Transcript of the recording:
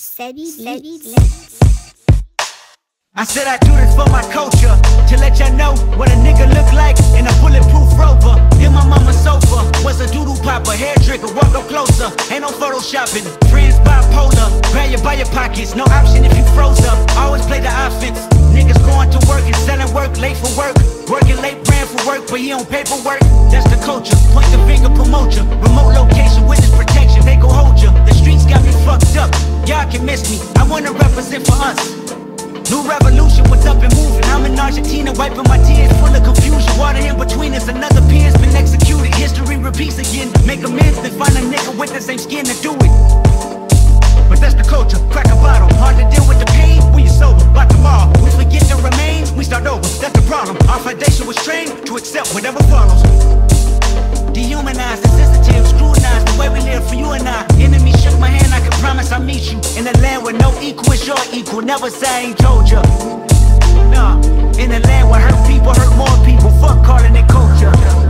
I said I do this for my culture, to let y'all know what a nigga look like in a bulletproof Rover. In my mama's sofa was a doodle popper, hair trigger, walk up closer. Ain't no photoshopping, friends bipolar. Grab you by your pockets, no option if you froze up. Always play the offense. Niggas going to work and selling work, late for work. Working late, praying for work, but he on paperwork. That's the culture, point the finger, promote ya. Remote location, witness protection, they gon' hold ya. The streets got me fucked up, y'all can miss me. I wanna represent for us. New revolution, what's up and moving? I'm in Argentina, wiping my tears, full of confusion. Water in between us, another peer's been executed. History repeats again, make amends, then find a nigga with the same skin to do it. But that's the culture, crack a bottle. Hard to deal with the pain when you're sober. By tomorrow, we forget the remains, we start over, that's the problem. Our foundation was trained to accept whatever follows. Dehumanized, insensitive, scrutinized the way we live for you and I. Enemy shook my hand, I can promise I'll meet you in a land where no equal is your equal. Never say I ain't told ya. Nah, in a land where hurt people hurt more people. Fuck calling it culture.